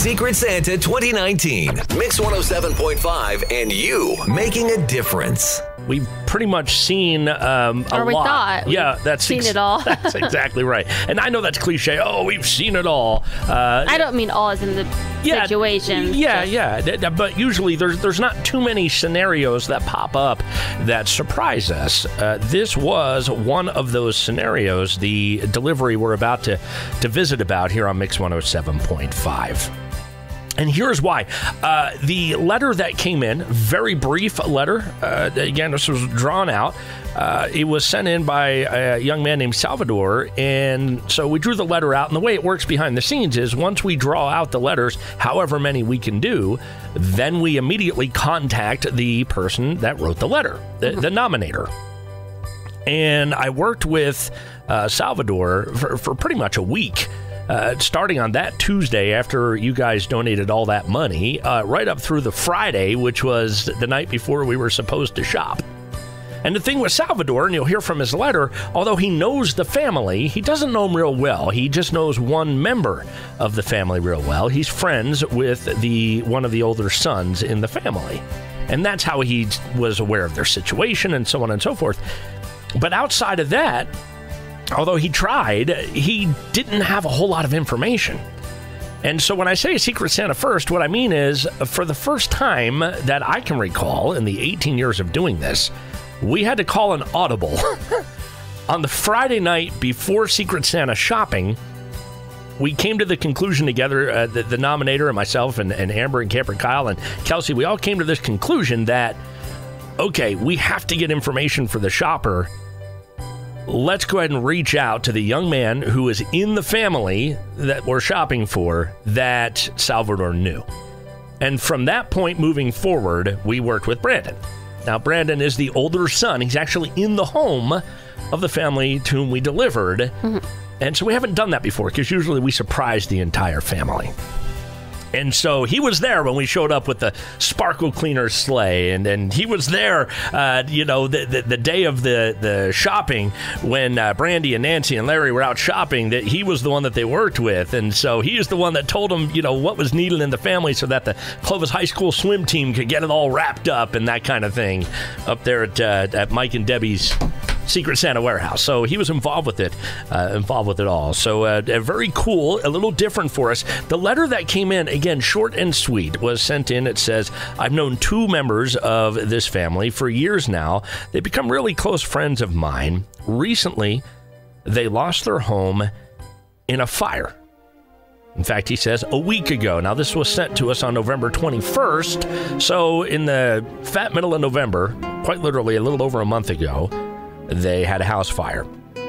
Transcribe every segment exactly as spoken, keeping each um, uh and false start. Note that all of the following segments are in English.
Secret Santa twenty nineteen. Mix one oh seven point five and you making a difference. We've pretty much seen um, a or we lot. Thought. Yeah, that's seen ex- it all. That's exactly right. And I know that's cliche. Oh, we've seen it all. Uh, I don't mean all as in the yeah, situations. Yeah, just. yeah. But usually there's there's not too many scenarios that pop up that surprise us. Uh, this was one of those scenarios. The delivery we're about to to visit about here on Mix one oh seven point five. And here's why. Uh, the letter that came in, very brief letter. Uh, again, this was drawn out. Uh, it was sent in by a young man named Salvador. And so we drew the letter out. And the way it works behind the scenes is once we draw out the letters, however many we can do, then we immediately contact the person that wrote the letter, the, mm-hmm. the nominator. And I worked with uh, Salvador for, for pretty much a week. Uh, starting on that Tuesday after you guys donated all that money, uh, right up through the Friday, which was the night before we were supposed to shop. And the thing with Salvador, and you'll hear from his letter, although he knows the family, he doesn't know them real well. He just knows one member of the family real well. He's friends with the one of the older sons in the family. And that's how he was aware of their situation and so on and so forth. But outside of that, although he tried, he didn't have a whole lot of information. And so when I say Secret Santa first, what I mean is, for the first time that I can recall in the eighteen years of doing this, we had to call an audible. On the Friday night before Secret Santa shopping, we came to the conclusion together, uh, the, the nominator and myself and, and Amber and Camper Kyle and Kelsey, we all came to this conclusion that, okay, we have to get information for the shopper. Let's go ahead and reach out to the young man who is in the family that we're shopping for that Salvador knew. And from that point moving forward, we worked with Brandon. Now, Brandon is the older son. He's actually in the home of the family to whom we delivered. Mm-hmm. And so we haven't done that before because usually we surprise the entire family. And so he was there when we showed up with the sparkle cleaner sleigh, and, and he was there, uh, you know, the, the the day of the the shopping when uh, Brandy and Nancy and Larry were out shopping. That he was the one that they worked with, and so he is the one that told them, you know, what was needed in the family so that the Clovis High School swim team could get it all wrapped up and that kind of thing up there at uh, at Mike and Debbie's Secret Santa warehouse. So he was involved with it, uh, involved with it all. So uh, very cool, a little different for us. The letter that came in, again, short and sweet, was sent in. It says, I've known two members of this family for years now. They've become really close friends of mine. Recently, they lost their home in a fire. In fact, he says, a week ago. Now, this was sent to us on November twenty-first. So in the fat middle of November, quite literally a little over a month ago, they had a house fire.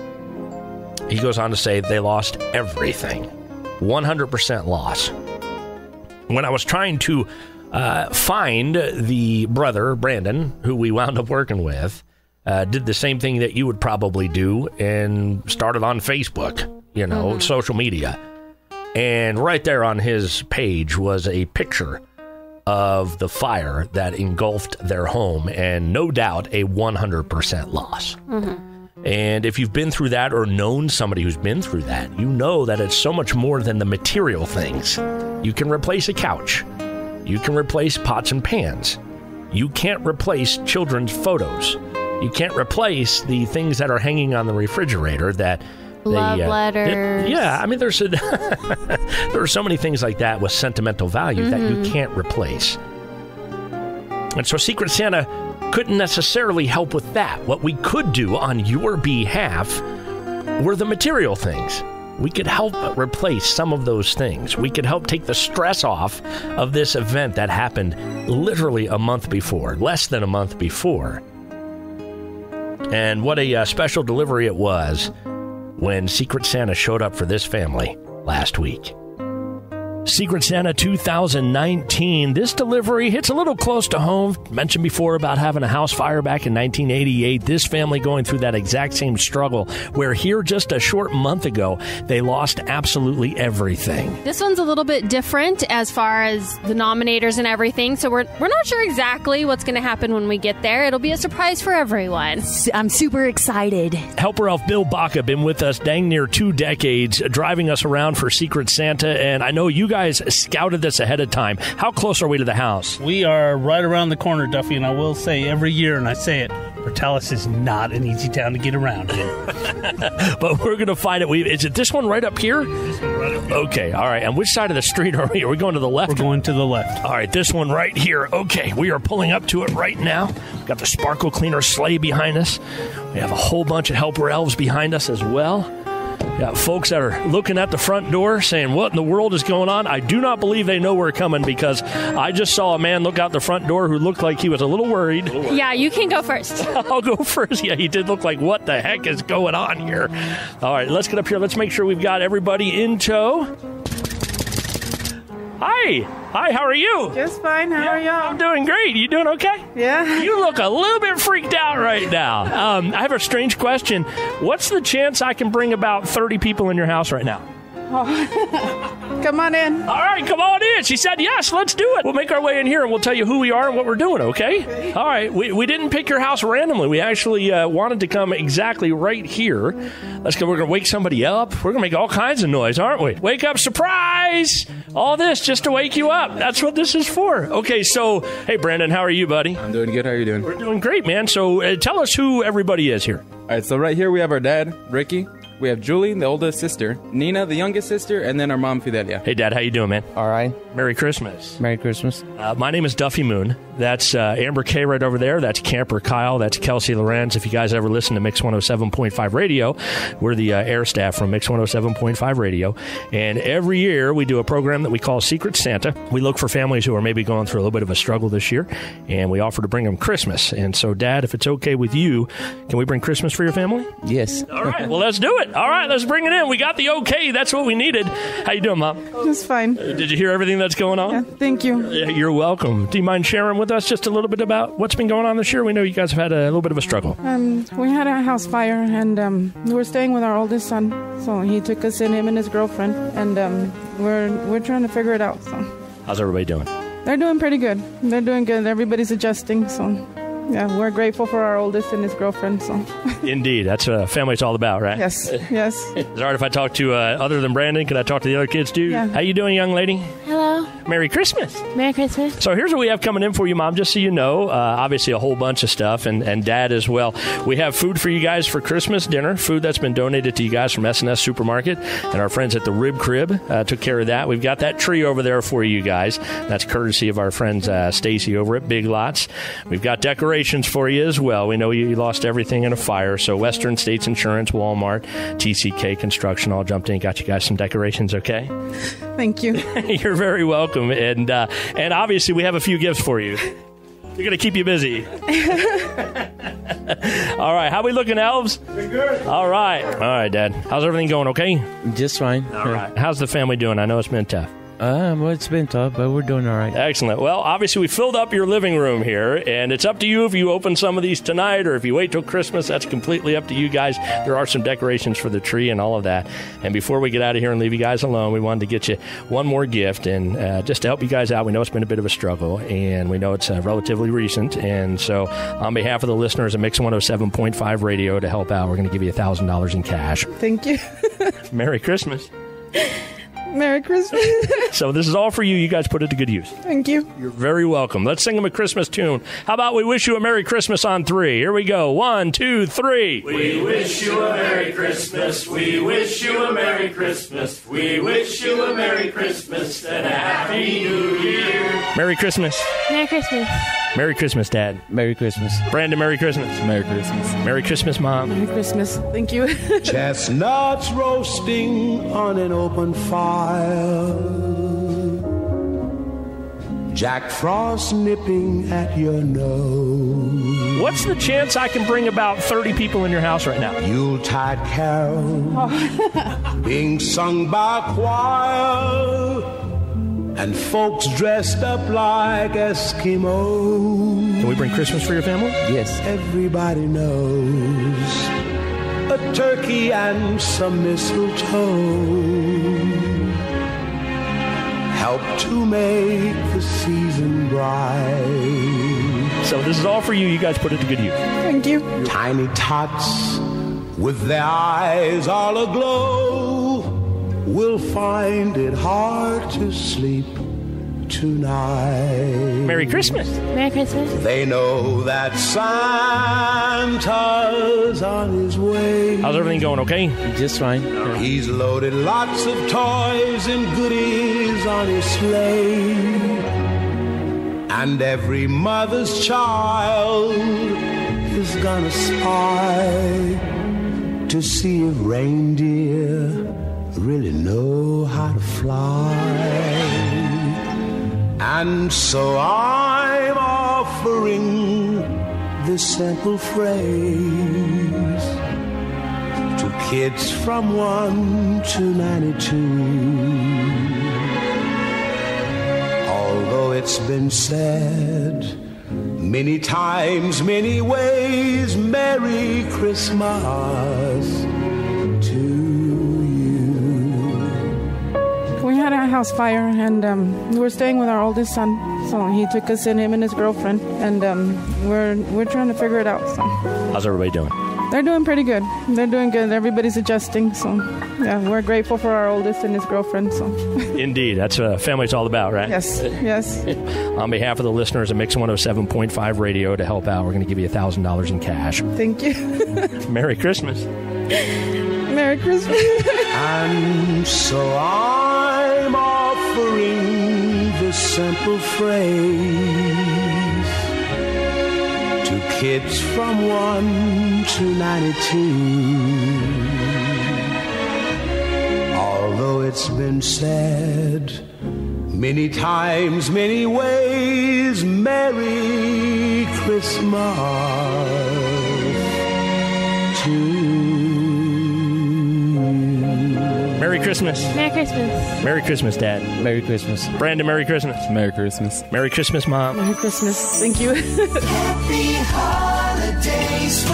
He goes on to say they lost everything. one hundred percent loss. When I was trying to uh, find the brother, Brandon, who we wound up working with, uh, did the same thing that you would probably do and started on Facebook, you know, mm-hmm. social media. And right there on his page was a picture of the fire that engulfed their home, and no doubt a one hundred percent loss. Mm-hmm. And if you've been through that or known somebody who's been through that, you know that it's so much more than the material things. You can replace a couch. You can replace pots and pans. You can't replace children's photos. You can't replace the things that are hanging on the refrigerator that Love they, uh, letters. They, yeah, I mean, there's a, there are so many things like that with sentimental value mm-hmm. that you can't replace. And so Secret Santa couldn't necessarily help with that. What we could do on your behalf were the material things. We could help replace some of those things. We could help take the stress off of this event that happened literally a month before, less than a month before. And what a uh, special delivery it was when Secret Santa showed up for this family last week. Secret Santa two thousand nineteen. This delivery hits a little close to home. Mentioned before about having a house fire back in nineteen eighty-eight. This family going through that exact same struggle, where here just a short month ago, they lost absolutely everything. This one's a little bit different as far as the nominators and everything, so we're we're not sure exactly what's going to happen when we get there. It'll be a surprise for everyone. I'm super excited. Helper Elf Bill Baca been with us dang near two decades, driving us around for Secret Santa, and I know you guys guys scouted this ahead of time. How close are we to the house? We are right around the corner, Duffy, and I will say every year, and I say it, Portales is not an easy town to get around in. But we're going to find it. We, is it this one right up here? This one right up here. Okay, all right. And which side of the street are we? Are we going to the left? We're going to the left. All right, this one right here. Okay, we are pulling up to it right now. We've got the Sparkle Cleaner sleigh behind us. We have a whole bunch of helper elves behind us as well. We got folks that are looking at the front door saying, what in the world is going on? I do not believe they know we're coming because I just saw a man look out the front door who looked like he was a little worried. A little worried. Yeah, you can go first. I'll go first. Yeah, he did look like, what the heck is going on here? All right, let's get up here. Let's make sure we've got everybody in tow. Hi. Hi, how are you? Just fine. How yeah, are y'all? I'm doing great. You doing okay? Yeah. You look a little bit freaked out right now. Um, I have a strange question. What's the chance I can bring about thirty people in your house right now? Oh. Come on in. All right, come on in. She said, yes, let's do it. We'll make our way in here, and we'll tell you who we are and what we're doing, okay? okay. All right. We, we didn't pick your house randomly. We actually uh, wanted to come exactly right here. Let's go. We're going to wake somebody up. We're going to make all kinds of noise, aren't we? Wake up, surprise! All this just to wake you up. That's what this is for. Okay, so, hey, Brandon, how are you, buddy? I'm doing good. How are you doing? We're doing great, man. So uh, tell us who everybody is here. All right, so right here we have our dad, Ricky. We have Julie, the oldest sister, Nina, the youngest sister, and then our mom, Fidelia. Hey, Dad, how you doing, man? All right. Merry Christmas. Merry Christmas. Uh, my name is Duffy Moon. That's uh, Amber Kay right over there. That's Camper Kyle. That's Kelsey Lorenz. If you guys ever listen to Mix one oh seven point five Radio, we're the uh, air staff from Mix one oh seven point five Radio. And every year we do a program that we call Secret Santa. We look for families who are maybe going through a little bit of a struggle this year, and we offer to bring them Christmas. And so, Dad, if it's okay with you, can we bring Christmas for your family? Yes. All right. Well, let's do it. All right. Let's bring it in. We got the okay. That's what we needed. How you doing, Mom? Just fine. Uh, did you hear everything that's going on? Yeah, thank you. Yeah, you're welcome. Do you mind sharing with us just a little bit about what's been going on this year? We know you guys have had a little bit of a struggle. Um, we had a house fire, and um, we were staying with our oldest son. So he took us in, him and his girlfriend, and um, we're we're trying to figure it out. So how's everybody doing? They're doing pretty good. They're doing good. Everybody's adjusting. So. Yeah, we're grateful for our oldest and his girlfriend. So, indeed, that's what a family's all about, right? Yes, yes. Is it all right if I talk to, uh, other than Brandon, can I talk to the other kids too? Yeah. How you doing, young lady? Hello. Merry Christmas. Merry Christmas. So here's what we have coming in for you, Mom, just so you know. Uh, obviously, a whole bunch of stuff, and, and Dad as well. We have food for you guys for Christmas dinner, food that's been donated to you guys from S and S Supermarket, and our friends at the Rib Crib uh, took care of that. We've got that tree over there for you guys. That's courtesy of our friends uh, Stacy over at Big Lots. We've got decorations for you as well. We know you lost everything in a fire, so Western States Insurance, Walmart, T C K Construction all jumped in and got you guys some decorations, okay? Thank you. You're very welcome. And uh, and obviously we have a few gifts for you. You're going to keep you busy. All right. How we looking, elves? We're good. All right. All right, Dad. How's everything going, okay? Just fine. All right. How's the family doing? I know it's been tough. Uh, well, it's been tough, but we're doing all right. Excellent. Well, obviously, we filled up your living room here, and it's up to you if you open some of these tonight or if you wait till Christmas. That's completely up to you guys. There are some decorations for the tree and all of that. And before we get out of here and leave you guys alone, we wanted to get you one more gift, and uh, just to help you guys out. We know it's been a bit of a struggle, and we know it's uh, relatively recent. And so on behalf of the listeners at Mix one oh seven point five Radio to help out, we're going to give you one thousand dollars in cash. Thank you. Merry Christmas. Merry Christmas. So this is all for you. You guys put it to good use. Thank you. You're very welcome. Let's sing them a Christmas tune. How about we wish you a Merry Christmas on three? Here we go. One, two, three. We wish you a Merry Christmas. We wish you a Merry Christmas. We wish you a Merry Christmas and a Happy New Year. Merry Christmas. Merry Christmas. Merry Christmas, Dad. Merry Christmas. Brandon, Merry Christmas. Merry Christmas. Merry Christmas, Mom. Merry Christmas. Thank you. Chestnuts roasting on an open fire. Jack Frost nipping at your nose. What's the chance I can bring about thirty people in your house right now? Yuletide carol Oh. being sung by a choir, and folks dressed up like Eskimos. Can we bring Christmas for your family? Yes. Everybody knows a turkey and some mistletoe help to make the season bright. So this is all for you. You guys put it to good use. Thank you. Tiny tots with their eyes all aglow will find it hard to sleep tonight. Merry Christmas. Merry Christmas. They know that Santa's on his way. How's everything going, okay? Just fine. He's loaded lots of toys and goodies on his sleigh. And every mother's child is gonna spy to see if reindeer really know how to fly. And so I'm offering this simple phrase to kids from one to ninety-two. Although it's been said many times, many ways, Merry Christmas to you. We had a house fire, and um, we were staying with our oldest son. So he took us in, him and his girlfriend, and um, we're we're trying to figure it out. So How's everybody doing? they're doing pretty good. They're doing good. Everybody's adjusting. So yeah, we're grateful for our oldest and his girlfriend. So Indeed. That's what family's all about, right? yes, yes. On behalf of the listeners at Mix one oh seven point five Radio, to help out, we're going to give you one thousand dollars in cash. Thank you. Merry Christmas. Merry Christmas. And so I'm offering this simple phrase to kids from one to ninety-two. Although it's been said many times, many ways, Merry Christmas to you. Merry Christmas. Merry Christmas. Merry Christmas, Dad. Merry Christmas. Brandon, Merry Christmas. Merry Christmas. Merry Christmas, Mom. Merry Christmas. Thank you. Happy holidays